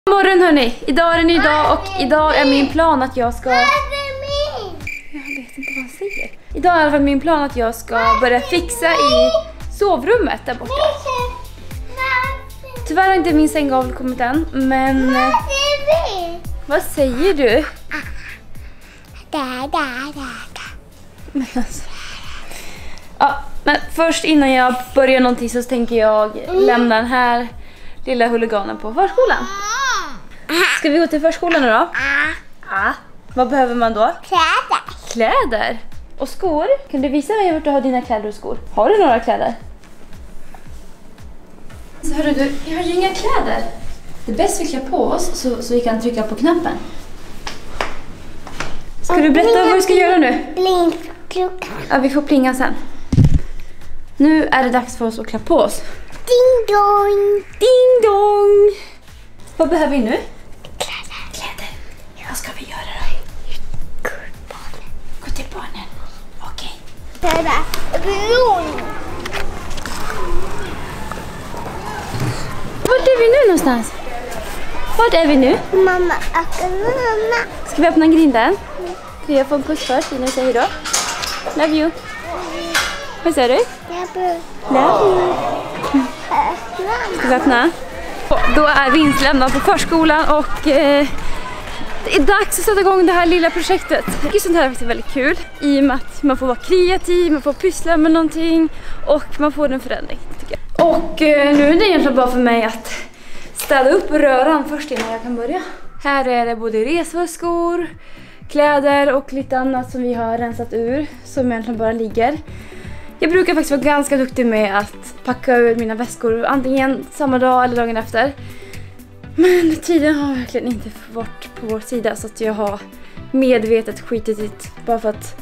God morgon hörni, idag är en ny dag och idag är min plan att jag ska... Jag vet inte vad han säger. Idag är i alla fall min plan att jag ska börja fixa i sovrummet där borta. Tyvärr har inte min sänggavel kommit än, men... Vad säger du? Men alltså... Ja, men först innan jag börjar någonting så tänker jag lämna den här lilla huliganen på förskolan. Ska vi gå till förskolan nu då? Ja. Vad behöver man då? Kläder? Och skor? Kan du visa mig vart du har dina kläder och skor? Har du några kläder? Så hörru du, jag har ju inga kläder. Det är bäst vi klär på oss så vi kan trycka på knappen. Ska du berätta vad vi ska göra nu? Ja, vi får plinga sen. Nu är det dags för oss att klä på oss. Ding dong! Ding dong! Vad behöver vi nu? Kläder. Vad ska vi göra då? Gå till barnen. Okej. Vart är vi nu någonstans? Vart är vi nu? Mamma. Ska vi öppna grinden? Ska jag få en puss först innan jag säger då? Love you. Vad säger du? Love you. Ska vi öppna? Då är vi inslämnade på förskolan och det är dags att sätta igång det här lilla projektet. Sånt här är väldigt kul i och med att man får vara kreativ, man får pyssla med någonting och man får en förändring, tycker jag. Och nu är det egentligen bara för mig att städa upp röran först innan jag kan börja. Här är det både resväskor, kläder och lite annat som vi har rensat ur som egentligen bara ligger. Jag brukar faktiskt vara ganska duktig med att packa ur mina väskor antingen samma dag eller dagen efter. Men tiden har verkligen inte varit på vår sida så att jag har medvetet skitit i det bara för att...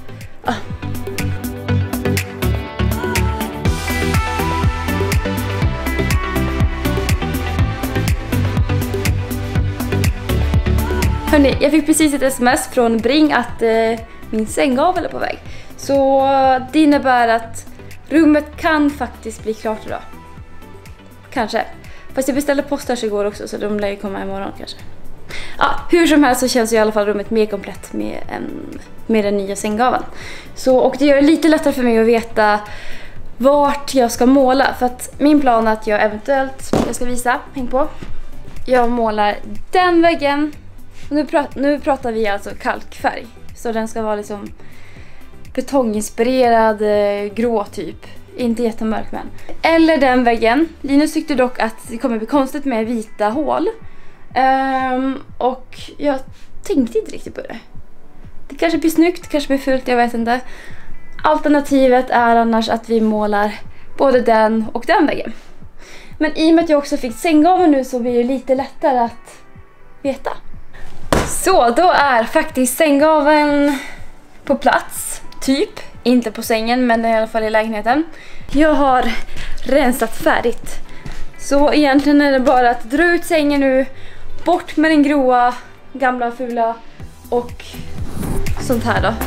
Hörrni, jag fick precis ett sms från Bring att min sänggavel är på väg. Så det innebär att rummet kan faktiskt bli klart idag. Kanske. Fast jag beställde posters igår också så de lär ju komma imorgon kanske. Ja, hur som helst så känns ju i alla fall rummet mer komplett med den nya sänggaveln. Så, och det gör det lite lättare för mig att veta vart jag ska måla. För att min plan är att jag eventuellt, jag ska visa, häng på. Jag målar den väggen. Nu pratar vi alltså kalkfärg. Så den ska vara liksom betonginspirerad grå typ. Inte jättemörk men. Eller den väggen. Linus tyckte dock att det kommer bli konstigt med vita hål. Och jag tänkte inte riktigt på det. Det kanske blir snyggt, kanske blir fult, jag vet inte. Alternativet är annars att vi målar både den och den väggen. Men i och med att jag också fick sänggaveln nu så blir det lite lättare att veta. Så, då är faktiskt sänggaveln på plats, typ. Inte på sängen, men i alla fall i lägenheten. Jag har rensat färdigt. Så egentligen är det bara att dra ut sängen nu, bort med den gråa, gamla, fula och sånt här då.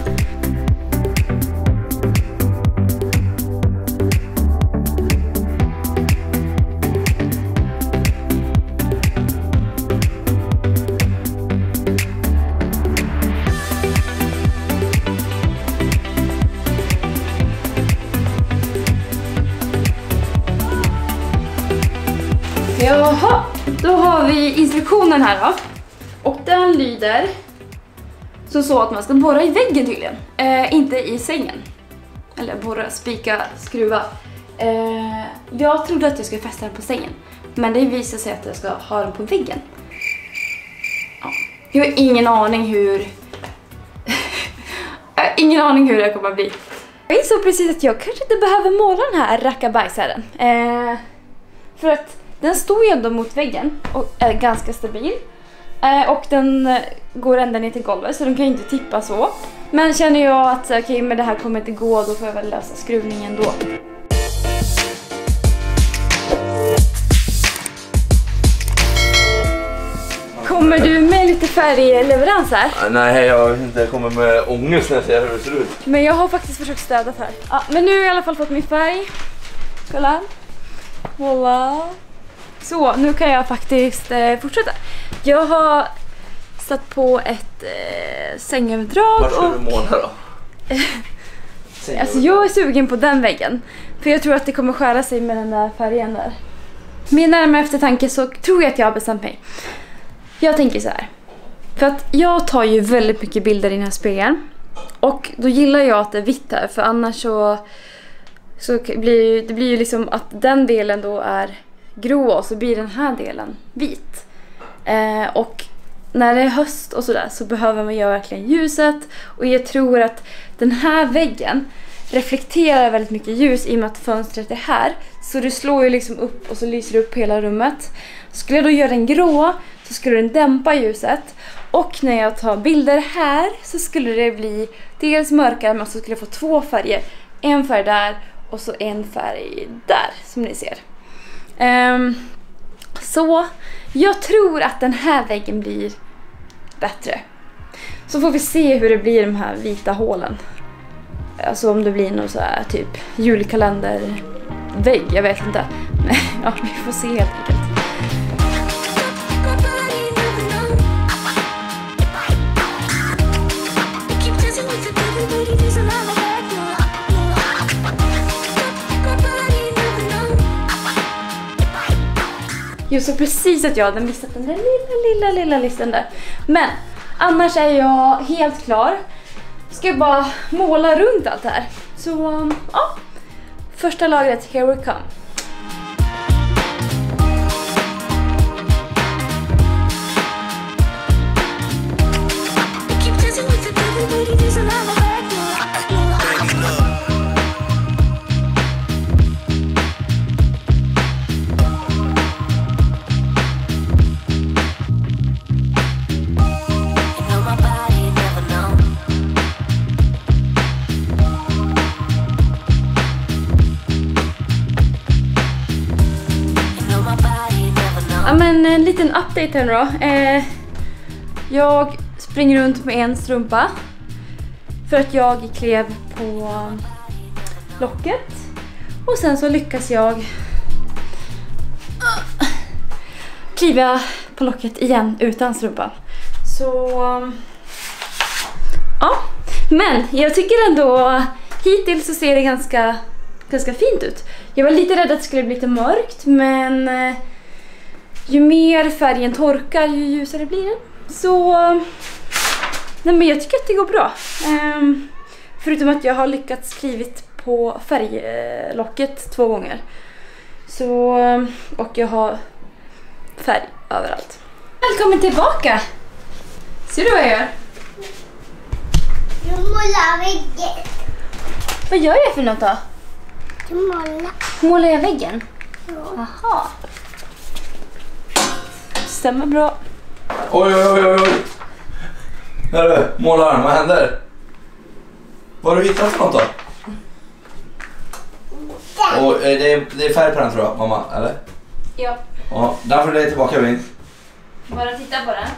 Jaha, då har vi instruktionen här då. Och den lyder så att man ska borra i väggen tydligen. Inte i sängen. Eller borra, spika, skruva. Jag trodde att jag skulle fästa den på sängen. Men det visar sig att jag ska ha den på väggen. Ja. Jag har ingen aning hur... ingen aning hur det kommer att bli. Jag insåg precis att jag kanske inte behöver måla den här rackabajsaren. För att den står ju ändå mot väggen och är ganska stabil. Och den går ända ner till golvet så den kan ju inte tippa så. Men känner jag att okej, men det här kommer inte gå, då får jag väl lösa skruvningen då. Kommer du med lite färgleverans här? Nej, jag kommer med ångest när jag ser hur det ser ut. Men jag har faktiskt försökt städa här. Ja, men nu har jag i alla fall fått min färg. Kolla. Voila. Så nu kan jag faktiskt fortsätta. Jag har satt på ett sängöverdrag. Var ska du måla då? Alltså jag är sugen på den väggen. För jag tror att det kommer skära sig med den där färgen där. Med närmare eftertanke så tror jag att jag har bestämt mig. Jag tänker så här. För att jag tar ju väldigt mycket bilder i den här spegeln. Och då gillar jag att det är vitt här. För annars så blir det ju liksom att den delen då är grå och så blir den här delen vit. Och när det är höst och sådär så behöver man göra verkligen ljuset. Och jag tror att den här väggen reflekterar väldigt mycket ljus i och med att fönstret är här. Så det slår ju liksom upp och så lyser det upp hela rummet. Skulle jag då göra den grå så skulle den dämpa ljuset. Och när jag tar bilder här så skulle det bli dels mörkare men så skulle jag få två färger. En färg där och så en färg där som ni ser. Så jag tror att den här väggen blir bättre. Så får vi se hur det blir de här vita hålen. Alltså om det blir någon så här typ julkalendervägg, jag vet inte. Men ja, vi får se helt enkelt. Jag såg precis att jag hade missat den där lilla listan där. Men annars är jag helt klar. Ska jag bara måla runt allt här. Så ja, första lagret, here we come. Ja, men en liten update här nu då. Jag springer runt med en strumpa för att jag klev på locket. Och sen så lyckas jag kliva på locket igen utan strumpan. Så ja, men jag tycker ändå hittills så ser det ganska fint ut. Jag var lite rädd att det skulle bli lite mörkt, men ju mer färgen torkar ju ljusare blir den. Så nej, men jag tycker att det går bra. Förutom att jag har lyckats skrivit på färglocket 2 gånger. Så, och jag har färg överallt. Välkommen tillbaka! Ser du vad jag gör? Jag målar väggen. Vad gör jag för något då? Jag målar. Målar jag väggen? Ja. Aha. Stämmer bra. Oj. Hörru, målaren, vad händer? Vad har du hittat för något då? Och det är färg på den tror jag, mamma, eller? Ja. Ja, den får du tillbaka vind. Bara titta på den.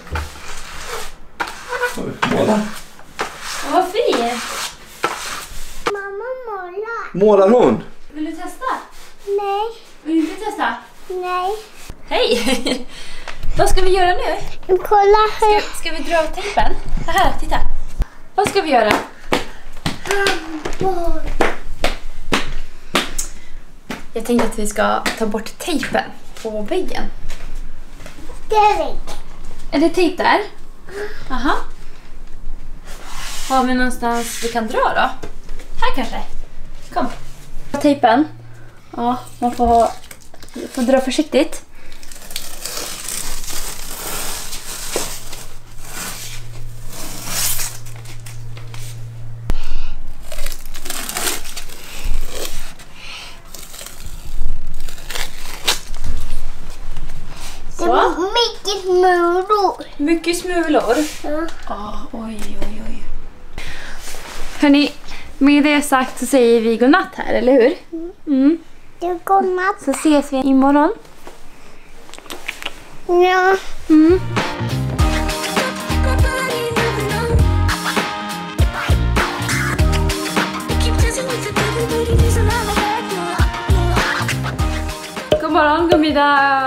Målar. Vad fin! Mamma målar. Målar hon? Vill du testa? Nej. Vill du inte testa? Nej. Hej! Vad ska vi göra nu? Kolla här. Ska vi dra tejpen? Här, titta. Vad ska vi göra? Jag tänkte att vi ska ta bort tejpen på väggen. Det är vägg. Är det tejp där? Aha. Har vi någonstans vi kan dra då? Här kanske? Kom. Tejpen. Ja, man får dra försiktigt. Det var mycket smulor. Mycket smulor. Ja. Oj. Hörrni, med det sagt så säger vi godnatt här, eller hur? Mm. Det är godnatt. Så ses vi imorgon. Ja. Mm. God morgon, god middag,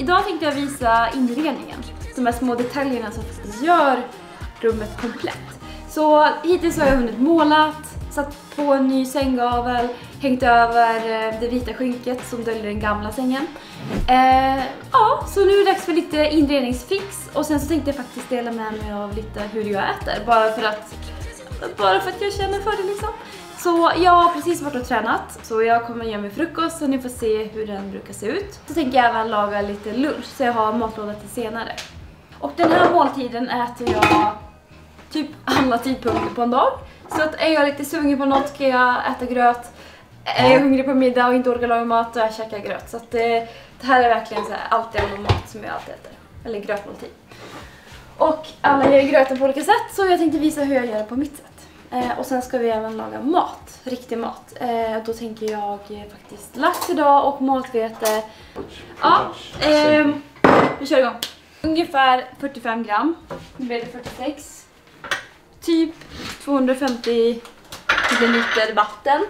idag tänkte jag visa inredningen. De här små detaljerna som faktiskt gör rummet komplett. Så hittills har jag hunnit målat, satt på en ny sänggavel, hängt över det vita skynket som döljer den gamla sängen. Ja, så nu är det dags för lite inredningsfix. Och sen så tänkte jag faktiskt dela med mig av lite hur jag äter. Bara för att jag känner för det liksom. Så jag har precis varit och tränat. Så jag kommer göra mig frukost så ni får se hur den brukar se ut. Så tänker jag även laga lite lunch så jag har matlåda till senare. Och den här måltiden äter jag typ alla tidpunkter på en dag. Så att är jag lite sugen på något kan jag äta gröt. Är jag hungrig på middag och inte orkar laga mat och jag käkar gröt. Så att det här är verkligen så här alltid all mat som jag alltid äter. Eller grötmåltid. Och alla gör gröten på olika sätt så jag tänkte visa hur jag gör det på mitt sätt. Och sen ska vi även laga mat, riktig mat. Då tänker jag faktiskt lax idag och matvete. Ja, vi kör igång. Ungefär 45 gram, nu blir det 46. Typ 250 liter vatten.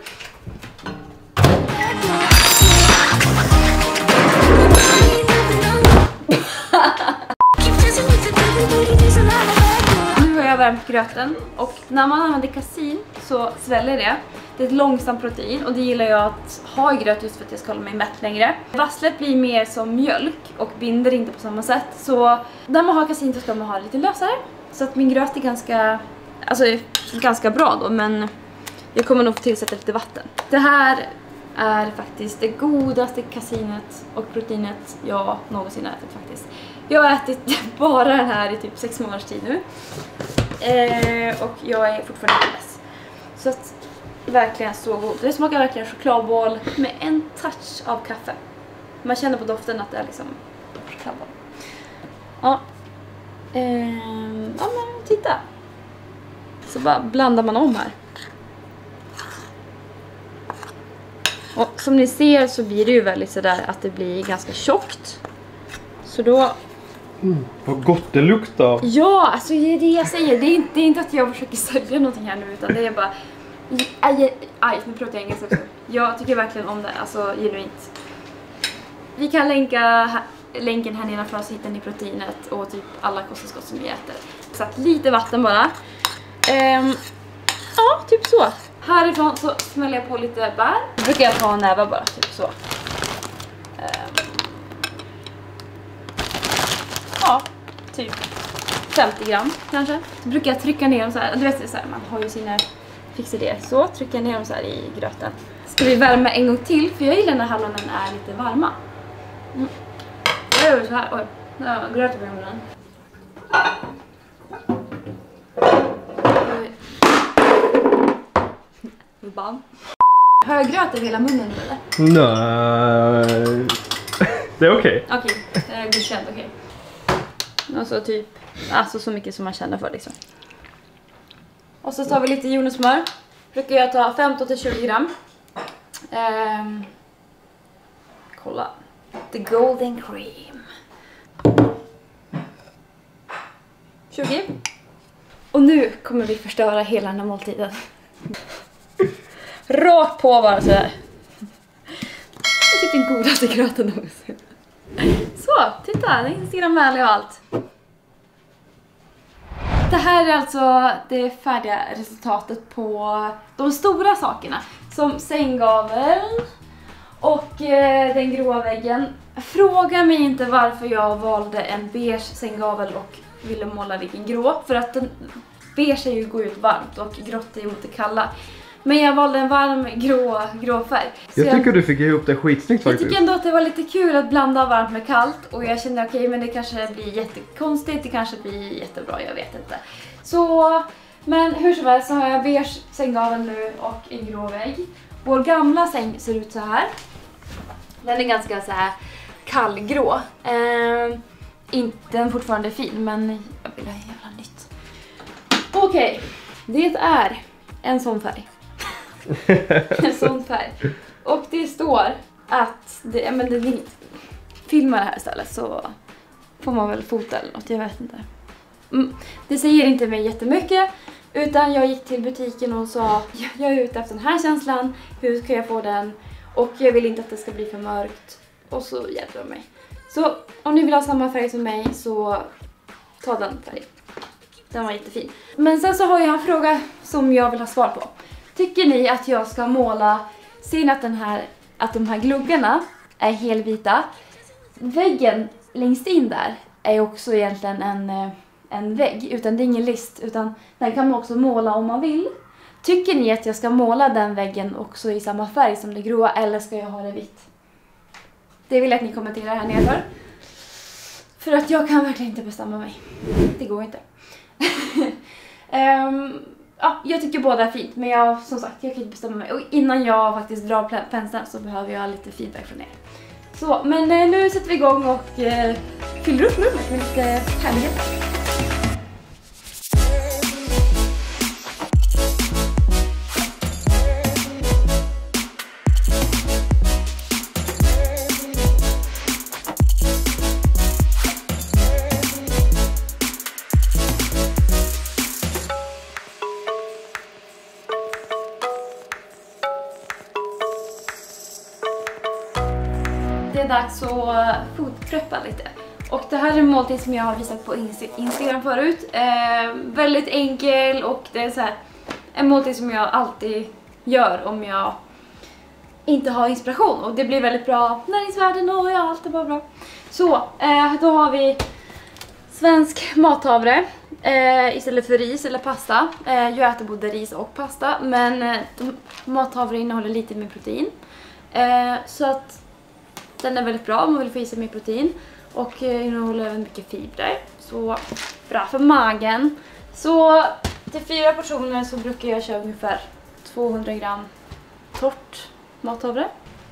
Nu har jag värmt gröten och när man använder kasin så sväller det. Det är ett långsamt protein och det gillar jag att ha i gröt just för att jag ska hålla mig mätt längre. Vasslet blir mer som mjölk och binder inte på samma sätt. Så när man har kasin så ska man ha det lite lösare. Så att min gröt är ganska bra då, men jag kommer nog få tillsätta lite vatten. Det här är faktiskt det godaste kasinet och proteinet jag någonsin har ätit faktiskt. Jag har ätit bara den här i typ 6 månaders tid nu. Och jag är fortfarande inte less. Så att verkligen så god. Det smakar verkligen chokladboll med en touch av kaffe. Man känner på doften att det är liksom chokladboll. Ja. Ja men titta. Så bara blandar man om här. Och som ni ser så blir det ju väldigt sådär att det blir ganska tjockt. Så då... vad gott det luktar. Ja, alltså det är det jag säger. Det är inte att jag försöker sälja någonting här nu utan det är bara... Aj, nu pratar jag engelska också. Jag tycker verkligen om det, alltså genuint. Vi kan länken här nedanför så hittar ni proteinet och typ alla kosttillskott som vi äter. Så att lite vatten bara. Ja, typ så. Härifrån så smäller jag på lite bär. Då brukar jag ta en näva bara, typ så. Ja, typ 50 gram kanske. Så brukar jag trycka ner dem så här. Du vet så här, man har ju sina fixidéer. Så trycker jag ner dem så här i gröten. Ska vi värma en gång till? För jag gillar när hallonen är lite varma. Jag gör så här. Oj, gröten på munnen. Har jag gröt över hela munnen nu eller? Nej. Det är okej. Okej, det är godkänt, okej. Alltså typ, alltså så mycket som man känner för liksom. Och så tar vi lite jordnötssmör. Brukar jag ta 15-20 gram. Kolla. The golden cream. 20. Och nu kommer vi förstöra hela den här måltiden. Rakt på bara så här. Det är typ den godaste gröten någonsin. Så, titta, det är instagramvänlig och allt. Det här är alltså det färdiga resultatet på de stora sakerna. Som sänggaveln och den gråa väggen. Fråga mig inte varför jag valde en beige sänggavel och ville måla vilken grå. För att den beige är ju går ut varmt och grått är mot det kalla. Men jag valde en varm grå färg. Jag tycker du fick ihop det skitsnyggt faktiskt. Jag tycker ändå att det var lite kul att blanda varmt med kallt. Och jag kände okej, men det kanske blir jättekonstigt. Det kanske blir jättebra, jag vet inte. Så, men hur som helst så har jag beige sänggavel nu och en grå vägg. Vår gamla säng ser ut så här. Den är ganska så här kallgrå. Inte den fortfarande fin, men jag vill ha jävla nytt. Okej, det är en sån färg. En sån färg. Och det står att filma det här istället så får man väl fota eller något, jag vet inte. Det säger inte mig jättemycket, utan jag gick till butiken och sa jag är ute efter den här känslan, hur ska jag få den? Och jag vill inte att det ska bli för mörkt. Och så hjälpte de mig. Så om ni vill ha samma färg som mig så ta den färgen. Den var jättefin. Men sen så har jag en fråga som jag vill ha svar på. Tycker ni att jag ska måla, ser ni att de här gluggarna är helvita? Väggen längst in där är också egentligen en vägg, utan det är ingen list, utan den kan man också måla om man vill. Tycker ni att jag ska måla den väggen också i samma färg som det gråa, eller ska jag ha det vitt? Det vill jag att ni kommenterar här nedanför. För att jag kan verkligen inte bestämma mig. Det går inte. Ja, jag tycker båda är fint, men som sagt, jag kan inte bestämma mig. Och innan jag faktiskt drar penseln så behöver jag lite feedback från er. Så, men nu sätter vi igång och fyller upp rummet med lite härlighet. Det är dags att fotpreppa lite. Och det här är en måltid som jag har visat på Instagram förut. Väldigt enkel, och det är så här, en måltid som jag alltid gör om jag inte har inspiration. Och det blir väldigt bra näringsvärden och ja, allt är bara bra. Så, då har vi svensk mathavre istället för ris eller pasta. Jag äter både ris och pasta, men mathavre innehåller lite mer protein. Så att den är väldigt bra om man vill få i sig mer protein. Och innehåller även mycket fibrer. Så bra för magen. Så till 4 portioner så brukar jag köra ungefär 200 gram torrt mathavre.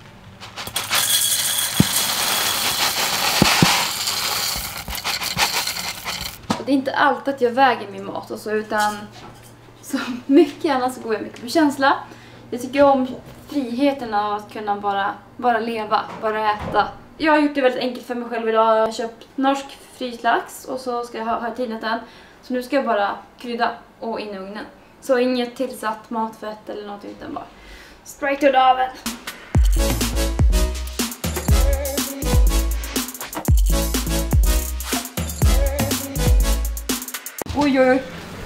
Och det är inte alltid att jag väger min mat och så, utan så mycket annars så går jag mycket på känsla. Jag tycker om friheten av att kunna bara leva, bara äta. Jag har gjort det väldigt enkelt för mig själv idag. Jag har köpt norsk fryslax och så ska jag ha tinat den. Så nu ska jag bara krydda och in i ugnen. Så inget tillsatt matfett eller något, utan bara straight ur oven. Oj, oj, oj.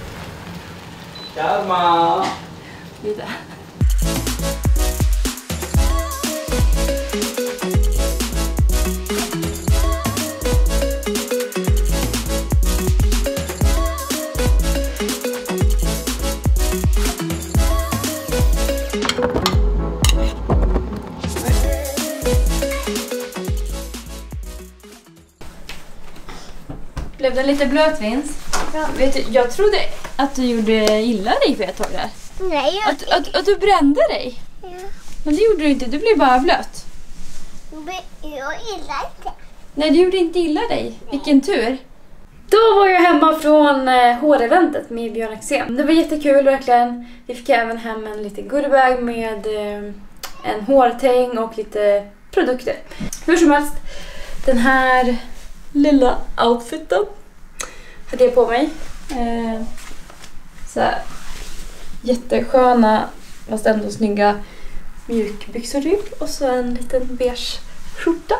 Kalma! Lite. Blev den lite blöt, Vince? Ja. Vet du, jag trodde att du gjorde illa dig för ett tag där. Nej, Att du brände dig. Ja. Men det gjorde du inte, du blev bara blöt. Jag gillar inte. Nej, du gjorde inte illa dig. Vilken tur. Då var jag hemma från håreventet med Björn Axén. Det var jättekul verkligen. Vi fick även hem en liten goodiebag med en hårtäng och lite produkter. Hur som helst, den här lilla outfiten hade jag på mig. Så här, jättesköna, fast ändå snygga mjukbyxor typ. Och så en liten beige skjorta.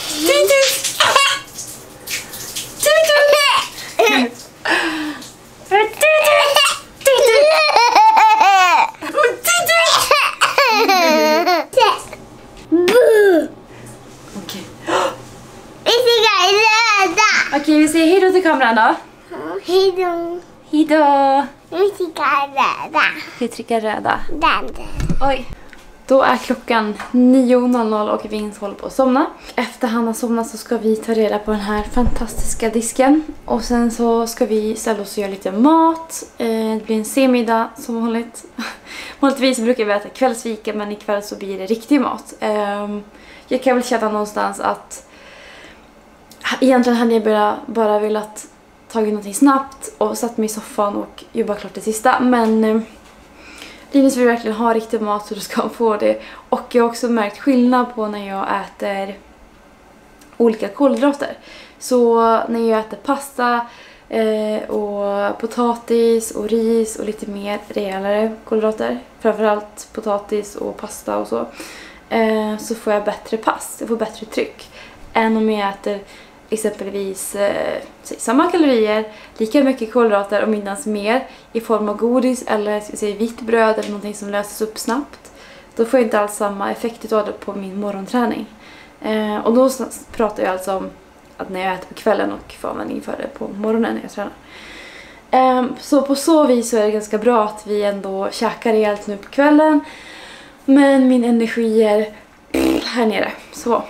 Okej, vi säger hejdå till kameran då. Hejdå. Hejdå. Vi trycker röda. Vi trycker röda. Den. Oj. Då är klockan 9:00 och Vince håller på att somna. Efter han har somnat så ska vi ta reda på den här fantastiska disken. Och sen så ska vi ställa oss och göra lite mat. Det blir en semiddag som vanligt. Vanligtvis brukar vi äta kvällsfika, men ikväll så blir det riktig mat. Jag kan väl känna någonstans att egentligen hade jag bara velat tagit någonting snabbt och satt mig i soffan och jobbat klart det sista. Men Linus vill verkligen ha riktig mat, så du ska få det. Och jag har också märkt skillnad på när jag äter olika kolhydrater. Så när jag äter pasta och potatis och ris och lite mer rejälare kolhydrater, framförallt potatis och pasta och så får jag bättre pass, jag får bättre tryck. än om jag äter exempelvis samma kalorier, lika mycket kolhydrater och minnas mer i form av godis eller ska jag säga, vitt bröd eller någonting som löses upp snabbt. Då får jag inte alls samma effekt utav det på min morgonträning. Och då pratar jag alltså om att när jag äter på kvällen och får användning för det på morgonen när jag tränar. Så på så vis så är det ganska bra att vi ändå käkar rejält nu på kvällen. Men min energi är här nere. Så.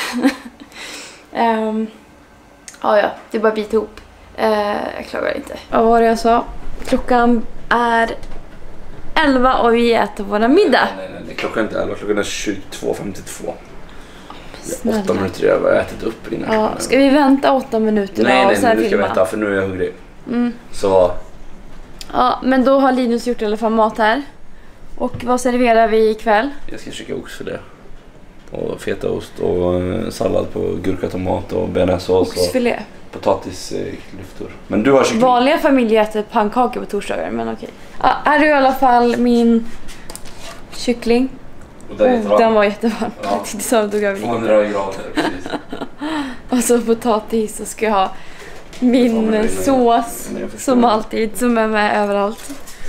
Ja, det är bara bit ihop. Jag klagar inte. Vad var det jag sa? Klockan är 11 och vi äter våra middag. Nej, klockan är inte 11, klockan är 22:52. Snälla. 8 minuter jag har ätit upp innan. Ja, ska vi vänta 8 minuter nej, och sen nu ska filma? jag vänta för nu är jag hungrig. Så... Ja, men då har Linus gjort i alla fall mat här. Och vad serverar vi ikväll? Jag ska käka oxfilé. Och fetaost och sallad på gurka, tomat och bearnaisesås Oxfilé. och potatisklyftor. Men du har kyckling. Vanliga familjer äter pannkakor på torsdagar, men okej. Ja, här är i alla fall min kyckling. Och den Den var jättevarm. Ja. Det så tog över lite. 200 grader, precis. Och så potatis så ska jag ha min sås som alltid, som är med överallt.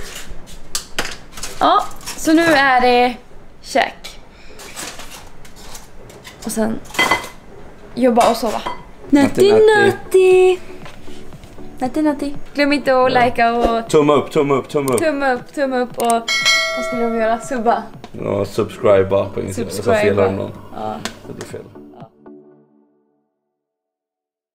Ja, så nu är det käk. Och sen jobba och sova. Natti natti. Natti natti. Glöm inte att likea och Tumme upp. tumme upp och vad ska de göra? Subba. Ja, subscribe på Instagram. Jag sa fel om någon. Ja. Det blir fel.